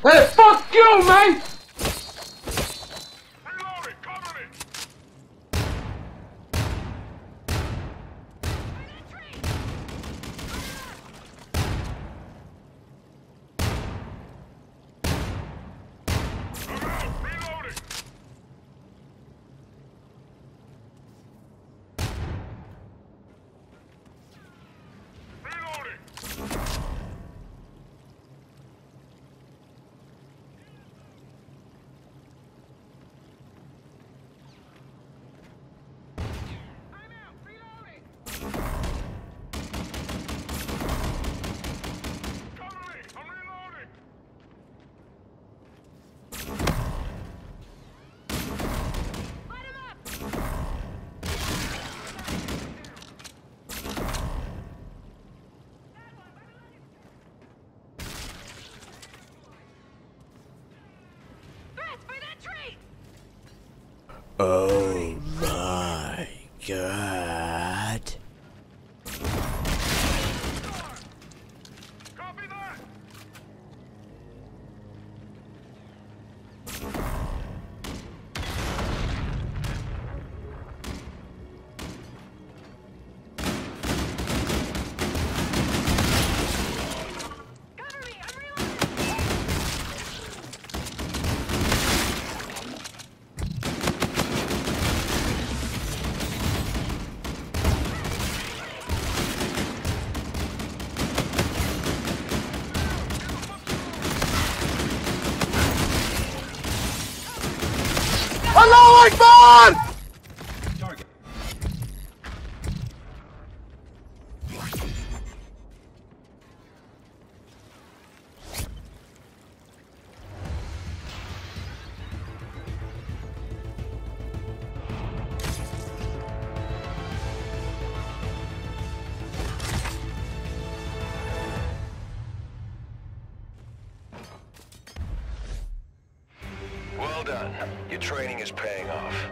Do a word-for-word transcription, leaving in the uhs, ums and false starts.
Hey, fuck you, man! Reloading, cover me! I'm out, reloading! Reloading! I'm out, reloading! Cover me, I'm reloading! Light him up! Fast, by that tree! Oh my god. Copy that! Cover me, I'm reloading! Allahu Akbar! Well done. Your training is paying off.